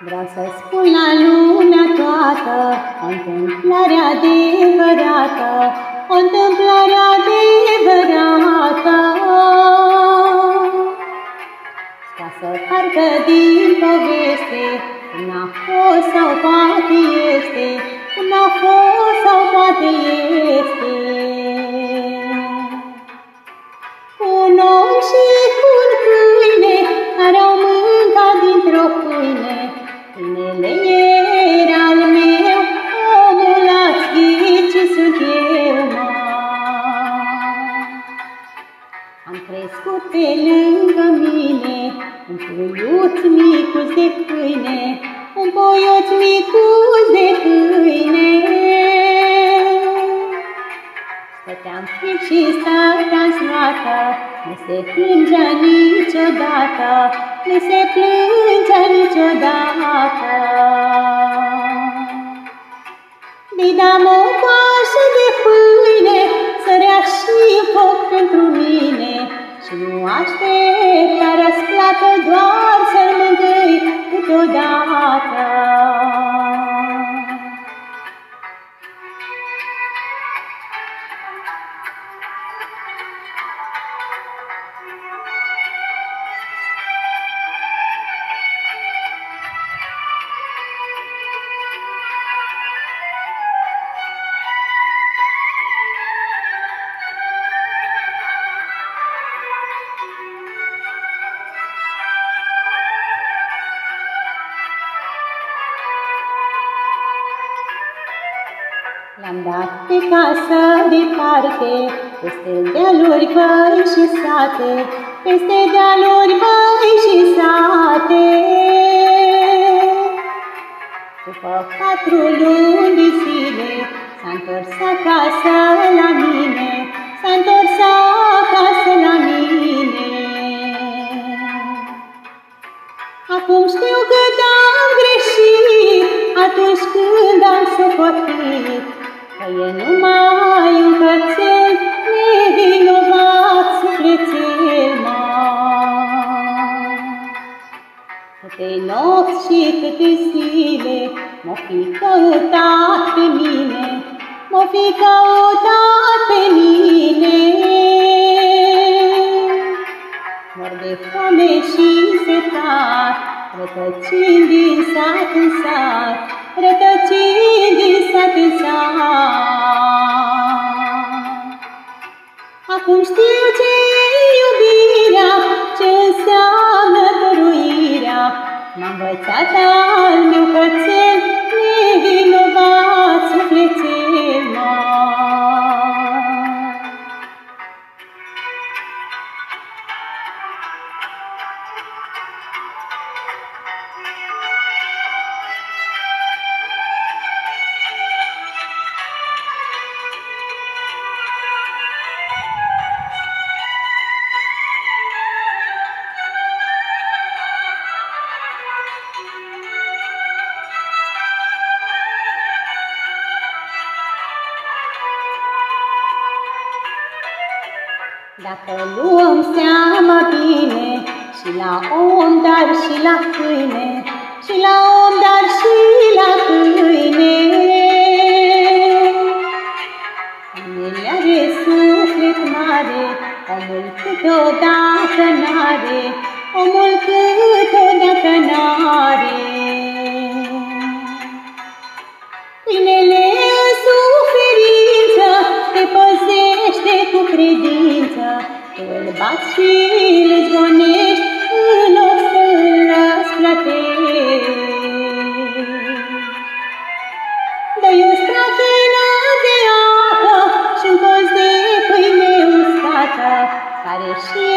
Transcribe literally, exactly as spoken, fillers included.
Vreau să spun la lumea toată o întâmplare adevărată, o întâmplare adevărată, scoasă parcă din poveste, cum n-a fost sau poate este, cum n-a fost sau poate este. Un om și un câine care au mâncat dintr-o pâine. Câinele era al meu, omul ați ce sunt eu, mă. Am crescut pe lângă mine un puiuț micuț de câine, un puiuț micuț de câine. Stăteam fric și stăteam snoată, nu se plângea niciodată, nu se plângea niciodată. Dădeam o coașă de pâine, sărea și foc pentru mine, și nu aștepta răsplată, doar să-l mângâi câteodată. L-am dat pe casă departe, peste dealuri, văi și sate, peste dealuri, văi și sate. După patru luni de zile s-a întors acasă la mine, s-a întors acasă la mine. Acum știu că am greșit atunci când am socotit că e numai un cățel nevinovat sufletel măi. Câte nopți și câte zile m-o fi căutat pe mine, m-o fi căutat pe mine. Mor de foame și setat, rătăcind din sat în sat, rătăcind din sat în sat. Acum știu ce-i iubirea, ce înseamnă dăruirea, m-a învățat al meu cățel nevinovat sufletel măi. Dacă luăm seama bine și la om, dar și la câine, și la om, dar și la câine, câinele are suflet mare, omul câteodată n-are, omul câteodată n-are. Câinele în suferință te păzește cu credință, tu îl bați și îl zgonești în loc să-l răsplătești. Dă-i o strachină de apă și-un colț de pâine uscată, care și